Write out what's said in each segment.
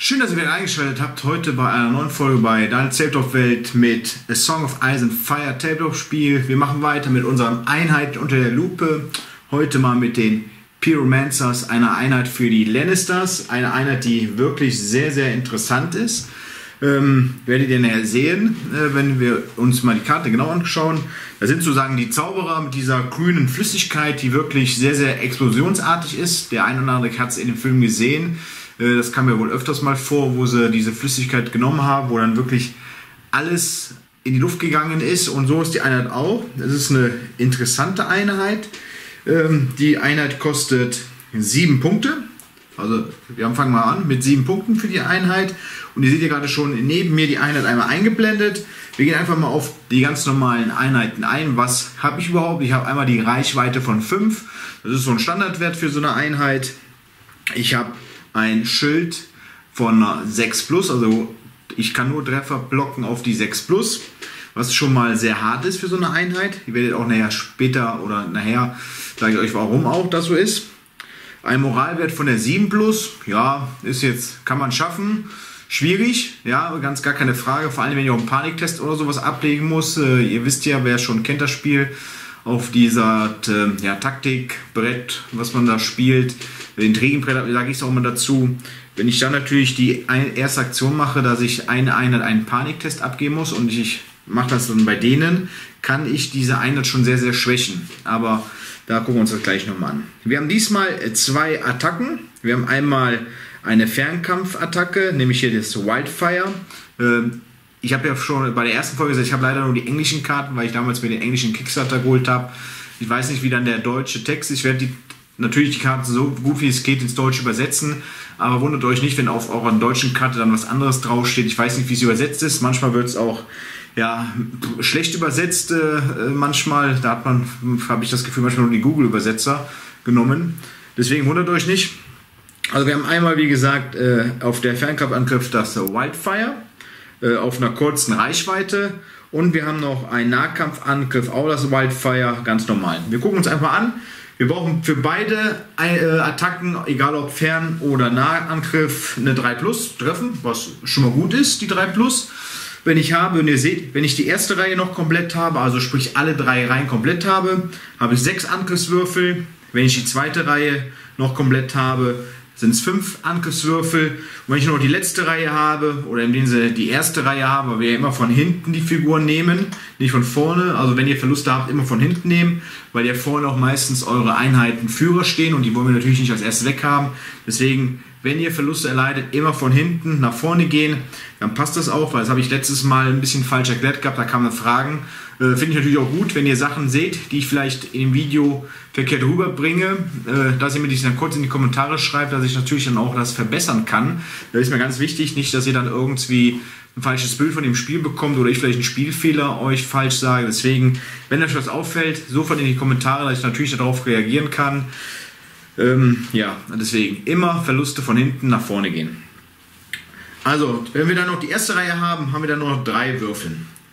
Schön, dass ihr wieder eingeschaltet habt, heute bei einer neuen Folge bei Deine Tabletop-Welt mit A Song of Ice and Fire Tabletop-Spiel. Wir machen weiter mit unseren Einheiten unter der Lupe. Heute mal mit den Pyromancers, einer Einheit für die Lannisters. Eine Einheit, die wirklich sehr, sehr interessant ist. Werdet ihr nachher sehen, wenn wir uns mal die Karte genau anschauen. Da sind sozusagen die Zauberer mit dieser grünen Flüssigkeit, die wirklich sehr, sehr explosionsartig ist. Der ein oder andere hat es in dem Film gesehen. Das kam mir wohl öfters mal vor, wo sie diese Flüssigkeit genommen haben, wo dann wirklich alles in die Luft gegangen ist. Und so ist die Einheit auch. Das ist eine interessante Einheit. Die Einheit kostet 7 Punkte. Also wir fangen mal an mit 7 Punkten für die Einheit. Und ihr seht hier gerade schon neben mir die Einheit einmal eingeblendet. Wir gehen einfach mal auf die ganz normalen Einheiten ein. Was habe ich überhaupt? Ich habe einmal die Reichweite von 5. Das ist so ein Standardwert für so eine Einheit. Ich habe ein Schild von 6+, also ich kann nur Treffer blocken auf die 6+, was schon mal sehr hart ist für so eine Einheit. Ihr werdet auch nachher später oder nachher, sage ich euch warum auch das so ist. Ein Moralwert von der 7+, ja, ist jetzt, kann man schaffen. Schwierig, ja, ganz gar keine Frage, vor allem wenn ihr auch einen Paniktest oder sowas ablegen muss. Ihr wisst ja, wer schon kennt das Spiel, auf dieser Taktikbrett, was man da spielt, Intrigenbrett, sage ich es auch mal dazu. Wenn ich dann natürlich die erste Aktion mache, dass ich eine Einheit einen Paniktest abgeben muss und ich mache das dann bei denen, kann ich diese Einheit schon sehr, sehr schwächen. Aber da gucken wir uns das gleich nochmal an. Wir haben diesmal 2 Attacken. Wir haben einmal eine Fernkampfattacke, nämlich hier das Wildfire. Ich habe ja schon bei der ersten Folge gesagt, ich habe leider nur die englischen Karten, weil ich damals mir den englischen Kickstarter geholt habe. Ich weiß nicht, wie dann der deutsche Text ist. Ich werde natürlich die Karten so gut wie es geht ins Deutsche übersetzen, aber wundert euch nicht, wenn auf eurer deutschen Karte dann was anderes draufsteht. Ich weiß nicht, wie es übersetzt ist. Manchmal wird es auch schlecht übersetzt. Manchmal, da habe ich das Gefühl, manchmal nur die Google-Übersetzer genommen. Deswegen wundert euch nicht. Also wir haben einmal, wie gesagt, auf der Fernkampfangriff das Wildfire auf einer kurzen Reichweite und wir haben noch einen Nahkampfangriff, auch das Wildfire, ganz normal. Wir gucken uns einfach an. Wir brauchen für beide Attacken, egal ob Fern- oder Nahangriff, eine 3+ treffen, was schon mal gut ist, die 3+. Wenn ich habe, und ihr seht, wenn ich die erste Reihe noch komplett habe, also sprich alle 3 Reihen komplett habe, habe ich 6 Angriffswürfel. Wenn ich die zweite Reihe noch komplett habe, sind es 5 Angriffswürfel. Und wenn ich noch die letzte Reihe habe, oder in dem Sinne die erste Reihe haben, weil wir ja immer von hinten die Figuren nehmen, nicht von vorne. Also wenn ihr Verluste habt, immer von hinten nehmen, weil ja vorne auch meistens eure Einheiten Führer stehen und die wollen wir natürlich nicht als erstes weg haben. Deswegen, wenn ihr Verluste erleidet, immer von hinten nach vorne gehen, dann passt das auch, weil das habe ich letztes Mal ein bisschen falsch erklärt gehabt, da kamen Fragen. Finde ich natürlich auch gut, wenn ihr Sachen seht, die ich vielleicht in dem Video verkehrt rüberbringe, dass ihr mir die dann kurz in die Kommentare schreibt, dass ich natürlich dann auch das verbessern kann. Das ist mir ganz wichtig, nicht, dass ihr dann irgendwie ein falsches Bild von dem Spiel bekommt oder ich vielleicht einen Spielfehler euch falsch sage. Deswegen, wenn euch was auffällt, sofort in die Kommentare, dass ich natürlich darauf reagieren kann. Deswegen immer Verluste von hinten nach vorne gehen. Also, wenn wir dann noch die erste Reihe haben, haben wir dann nur noch 3 Würfel.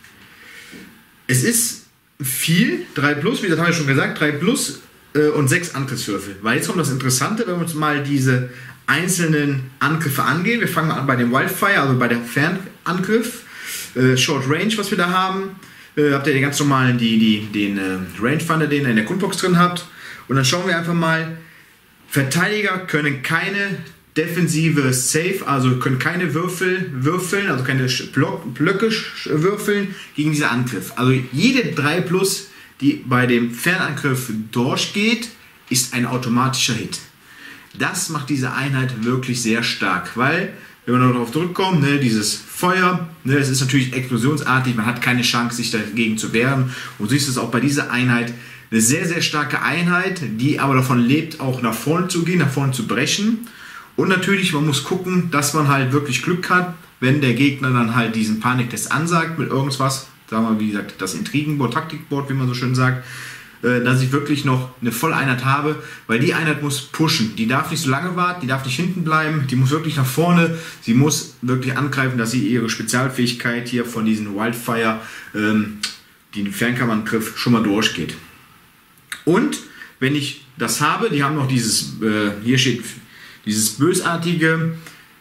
Es ist viel, 3+, wie das haben wir schon gesagt, 3+ und 6 Angriffswürfel. Weil jetzt kommt das Interessante, wenn wir uns mal diese einzelnen Angriffe angehen. Wir fangen an bei dem Wildfire, also bei der Fernangriff, Short Range, was wir da haben. Habt ihr den ganz normalen, den Rangefinder, den ihr in der Grundbox drin habt. Und dann schauen wir einfach mal, Verteidiger können keine defensive Save, also können keine würfeln, also keine Blöcke würfeln gegen diesen Angriff. Also jede 3+, die bei dem Fernangriff durchgeht, ist ein automatischer Hit. Das macht diese Einheit wirklich sehr stark, weil, wenn man darauf zurückkommt, dieses Feuer, es ist natürlich explosionsartig, man hat keine Chance, sich dagegen zu wehren. Und so ist es auch bei dieser Einheit eine sehr, sehr starke Einheit, die aber davon lebt, auch nach vorne zu gehen, nach vorne zu brechen. Und natürlich, man muss gucken, dass man halt wirklich Glück hat, wenn der Gegner dann halt diesen Paniktest ansagt mit irgendwas, sagen wir, wie gesagt, das Intrigenboard, Taktikboard, wie man so schön sagt, dass ich wirklich noch eine Volleinheit habe, weil die Einheit muss pushen. Die darf nicht so lange warten, die darf nicht hinten bleiben, die muss wirklich nach vorne, sie muss wirklich angreifen, dass sie ihre Spezialfähigkeit hier von diesem Wildfire, den Fernkampfangriff, schon mal durchgeht. Und wenn ich das habe, die haben noch dieses, hier steht, dieses bösartige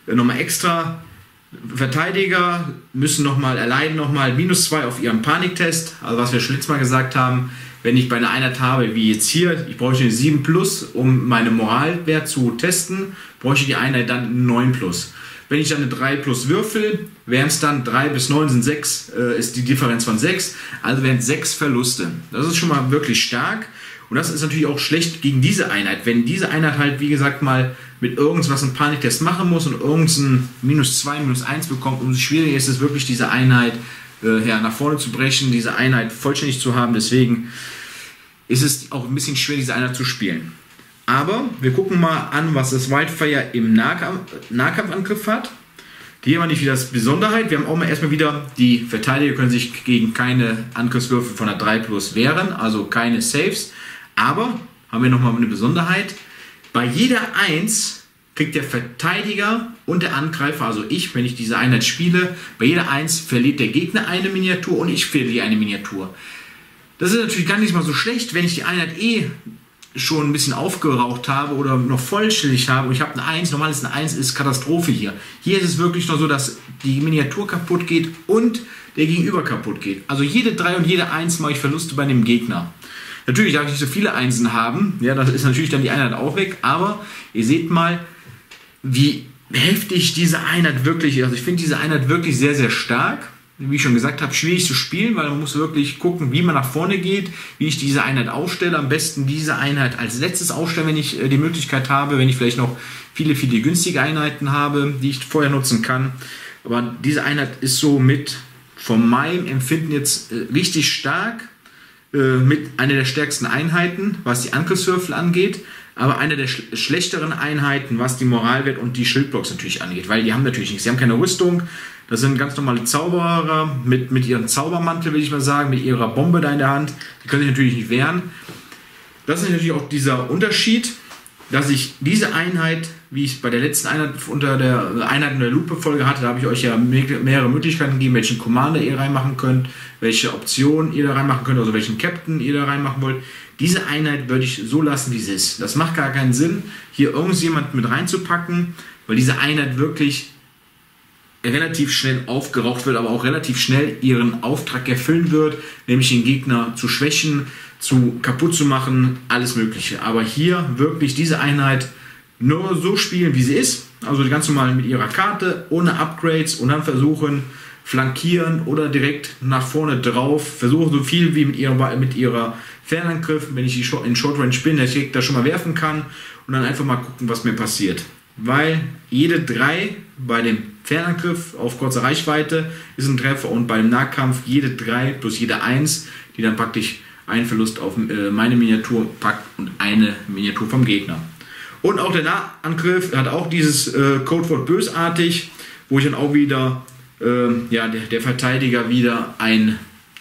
nochmal extra. Verteidiger müssen erleiden nochmal -2 auf ihren Paniktest, also was wir schon letztes Mal gesagt haben, wenn ich bei einer Einheit habe, wie jetzt hier, ich bräuchte eine 7+, um meine Moralwert zu testen, bräuchte die Einheit dann eine 9+. Wenn ich dann eine 3+ würfel, wären es dann 3 bis 9 sind 6, ist die Differenz von 6, also wären es 6 Verluste. Das ist schon mal wirklich stark. Und das ist natürlich auch schlecht gegen diese Einheit. Wenn diese Einheit halt, wie gesagt, mal mit irgendwas einen Paniktest machen muss und irgendein -2, -1 bekommt, umso schwieriger ist es wirklich, diese Einheit nach vorne zu brechen, diese Einheit vollständig zu haben. Deswegen ist es auch ein bisschen schwer, diese Einheit zu spielen. Aber wir gucken mal an, was das Wildfire im Nahkampfangriff hat. Hier haben wir nicht wieder das Besonderheit. Wir haben auch mal erstmal wieder, die Verteidiger können sich gegen keine Angriffswürfe von der 3+ wehren, also keine Saves. Aber haben wir nochmal eine Besonderheit. Bei jeder 1 kriegt der Verteidiger und der Angreifer, also ich, wenn ich diese Einheit spiele, bei jeder 1 verliert der Gegner eine Miniatur und ich verliere eine Miniatur. Das ist natürlich gar nicht mal so schlecht, wenn ich die Einheit schon ein bisschen aufgeraucht habe oder noch vollständig habe und ich habe eine 1, normal ist eine 1, ist Katastrophe hier. Hier ist es wirklich noch so, dass die Miniatur kaputt geht und der Gegenüber kaputt geht. Also jede 3 und jede 1 mache ich Verluste bei dem Gegner. Natürlich darf ich nicht so viele Einsen haben, ja, das ist natürlich dann die Einheit auch weg, aber ihr seht mal, wie heftig diese Einheit wirklich ist. Also ich finde diese Einheit wirklich sehr, sehr stark. Wie ich schon gesagt habe, schwierig zu spielen, weil man muss wirklich gucken, wie man nach vorne geht, wie ich diese Einheit aufstelle. Am besten diese Einheit als letztes aufstellen, wenn ich die Möglichkeit habe, wenn ich vielleicht noch viele, viele günstige Einheiten habe, die ich vorher nutzen kann. Aber diese Einheit ist so von meinem Empfinden jetzt richtig stark, mit einer der stärksten Einheiten, was die Angriffswürfel angeht, aber eine der schlechteren Einheiten, was die Moralwert und die Schildblocks natürlich angeht, weil die haben natürlich nichts, sie haben keine Rüstung, das sind ganz normale Zauberer mit ihrem Zaubermantel, will ich mal sagen, mit ihrer Bombe da in der Hand, die können sich natürlich nicht wehren. Das ist natürlich auch dieser Unterschied, dass ich diese Einheit, wie ich bei der letzten Einheit unter der Einheit in der Lupe-Folge hatte, da habe ich euch ja mehrere Möglichkeiten gegeben, welchen Commander ihr reinmachen könnt, welche Optionen ihr da reinmachen könnt, also welchen Captain ihr da reinmachen wollt. Diese Einheit würde ich so lassen, wie sie ist. Das macht gar keinen Sinn, hier irgendjemand mit reinzupacken, weil diese Einheit wirklich relativ schnell aufgeraucht wird, aber auch relativ schnell ihren Auftrag erfüllen wird, nämlich den Gegner zu schwächen, kaputt zu machen, alles Mögliche. Aber hier wirklich diese Einheit nur so spielen, wie sie ist, also ganz normal mit ihrer Karte, ohne Upgrades und dann versuchen, flankieren oder direkt nach vorne drauf, versuchen so viel wie mit ihrer Fernangriff, wenn ich in Short Range bin, dass ich da schon mal werfen kann und dann einfach mal gucken, was mir passiert. Weil jede 3 bei dem Fernangriff auf kurzer Reichweite ist ein Treffer und beim Nahkampf jede 3 plus jede 1, die dann praktisch einen Verlust auf meine Miniatur packt und eine Miniatur vom Gegner. Und auch der Nahangriff hat auch dieses Codewort bösartig, wo ich dann auch wieder, der Verteidiger wieder ein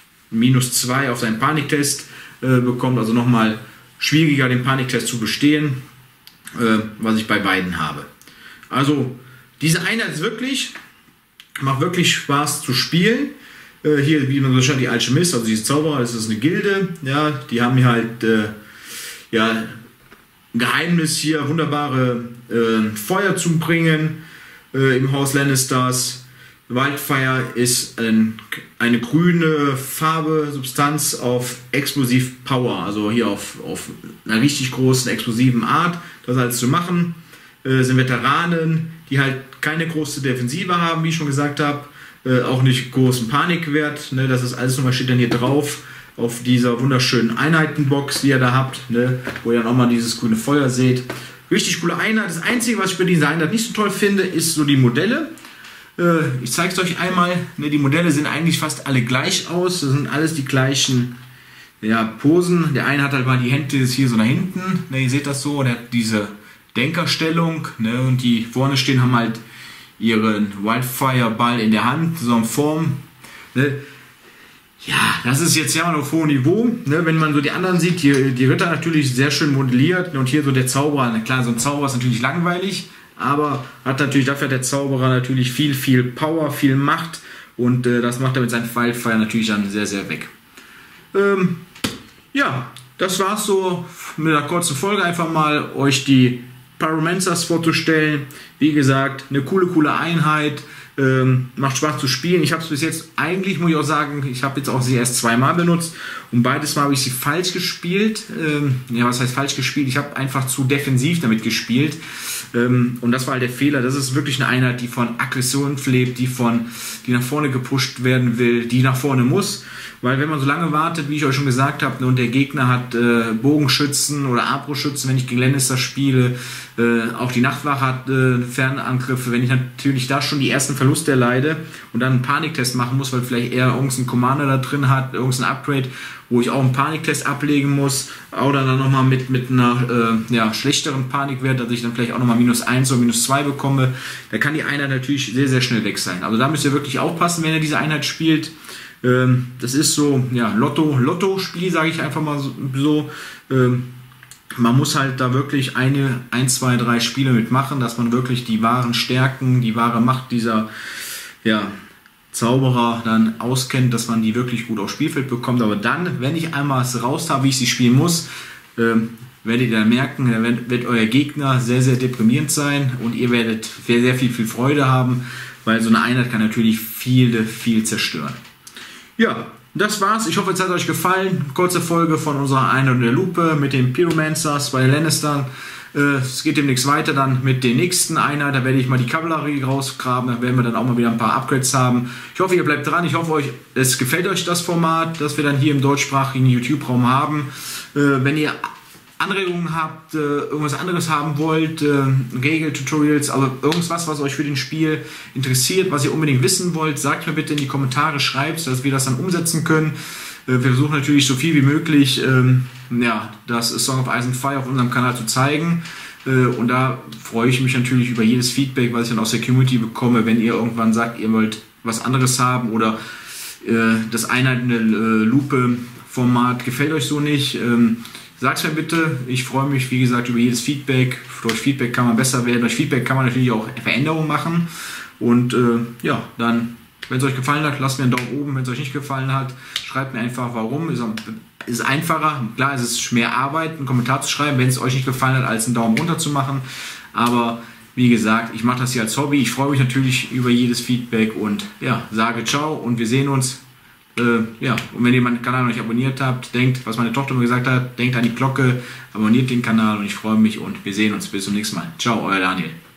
-2 auf seinen Paniktest bekommt, also nochmal schwieriger den Paniktest zu bestehen, was ich bei beiden habe. Also diese Einheit ist macht wirklich Spaß zu spielen. Hier, wie man so schaut, die Alchemist, also diese Zauberer, das ist eine Gilde, ja, die haben hier halt ein Geheimnis hier, wunderbare Feuer zu bringen im Haus Lannisters. Wildfire ist eine grüne Farbe, Substanz auf Explosiv Power, also hier auf einer richtig großen explosiven Art, das alles zu machen. Sind Veteranen, die halt keine große Defensive haben, wie ich schon gesagt habe, auch nicht großen Panikwert, ne, das ist alles nochmal, steht dann hier drauf, auf dieser wunderschönen Einheitenbox, die ihr da habt, ne, wo ihr dann auch mal dieses grüne Feuer seht. Richtig coole Einheit. Das Einzige, was ich bei dieser Einheit nicht so toll finde, ist so die Modelle. Ich zeige es euch einmal, ne, die Modelle sehen eigentlich fast alle gleich aus, das sind alles die gleichen Posen. Der eine hat halt mal die Hände hier so nach hinten, ne, ihr seht das so, der hat diese Denkerstellung, ne, und die vorne stehen haben halt ihren Wildfire-Ball in der Hand, so in Form. Ne. Ja, das ist jetzt ja mal auf hohem Niveau, ne, wenn man so die anderen sieht, die Ritter natürlich sehr schön modelliert, und hier so der Zauberer, na klar, so ein Zauberer ist natürlich langweilig, aber dafür hat der Zauberer natürlich viel, viel Power, viel Macht, und das macht er mit seinem Wildfire natürlich dann sehr, sehr weg. Ja, das war's so mit einer kurzen Folge, einfach mal euch die Pyromancers vorzustellen. Wie gesagt, eine coole Einheit. Macht Spaß zu spielen. Ich habe es bis jetzt eigentlich, muss ich auch sagen, ich habe jetzt auch sie erst zweimal benutzt und beides Mal habe ich sie falsch gespielt. Ja, was heißt falsch gespielt? Ich habe einfach zu defensiv damit gespielt und das war halt der Fehler. Das ist wirklich eine Einheit, die von Aggression lebt, die nach vorne gepusht werden will, die nach vorne muss. Weil wenn man so lange wartet, wie ich euch schon gesagt habe, und der Gegner hat Bogenschützen oder Armbrustschützen, wenn ich gegen Lannister spiele, auch die Nachtwache hat Fernangriffe, wenn ich natürlich da schon die ersten Verluste erleide und dann einen Paniktest machen muss, weil vielleicht er irgendeinen Commander da drin hat, irgendein Upgrade, wo ich auch einen Paniktest ablegen muss, oder dann nochmal mit einer schlechteren Panikwert, dass ich dann vielleicht auch nochmal -1 oder -2 bekomme, da kann die Einheit natürlich sehr, sehr schnell weg sein. Also da müsst ihr wirklich aufpassen, wenn ihr diese Einheit spielt. Das ist so, ja, Lotto-Spiel, sage ich einfach mal so. Man muss halt da wirklich 1, 2, 3 Spiele mitmachen, dass man wirklich die wahren Stärken, die wahre Macht dieser Zauberer dann auskennt, dass man die wirklich gut aufs Spielfeld bekommt. Aber dann, wenn ich einmal es raus habe, wie ich sie spielen muss, werdet ihr dann merken, dann wird euer Gegner sehr, sehr deprimierend sein und ihr werdet sehr, sehr viel Freude haben, weil so eine Einheit kann natürlich viel zerstören. Ja, das war's. Ich hoffe, es hat euch gefallen. Kurze Folge von unserer Einheit in der Lupe mit den Pyromancers bei den Lannistern. Es geht demnächst weiter dann mit den nächsten Einheiten. Da werde ich mal die Kavallerie rausgraben. Da werden wir dann auch mal wieder ein paar Upgrades haben. Ich hoffe, ihr bleibt dran. Ich hoffe, es gefällt euch das Format, das wir dann hier im deutschsprachigen YouTube-Raum haben. Wenn ihr Anregungen habt, irgendwas anderes haben wollt, Regel-Tutorials, aber irgendwas, was euch für den Spiel interessiert, was ihr unbedingt wissen wollt, sagt mir bitte in die Kommentare, schreibt, dass wir das dann umsetzen können. Wir versuchen natürlich so viel wie möglich, das Song of Ice and Fire auf unserem Kanal zu zeigen. Und da freue ich mich natürlich über jedes Feedback, was ich dann aus der Community bekomme, wenn ihr irgendwann sagt, ihr wollt was anderes haben oder das Einheit in der Lupe-Format gefällt euch so nicht. Sagt mir bitte, ich freue mich, wie gesagt, über jedes Feedback. Durch Feedback kann man besser werden, durch Feedback kann man natürlich auch Veränderungen machen. Und dann, wenn es euch gefallen hat, lasst mir einen Daumen oben. Wenn es euch nicht gefallen hat, schreibt mir einfach, warum. Ist einfacher, klar, es ist mehr Arbeit, einen Kommentar zu schreiben, wenn es euch nicht gefallen hat, als einen Daumen runter zu machen. Aber wie gesagt, ich mache das hier als Hobby. Ich freue mich natürlich über jedes Feedback und sage ciao und wir sehen uns. Und wenn ihr meinen Kanal noch nicht abonniert habt, denkt, was meine Tochter mir gesagt hat, denkt an die Glocke, abonniert den Kanal und ich freue mich und wir sehen uns bis zum nächsten Mal. Ciao, euer Daniel.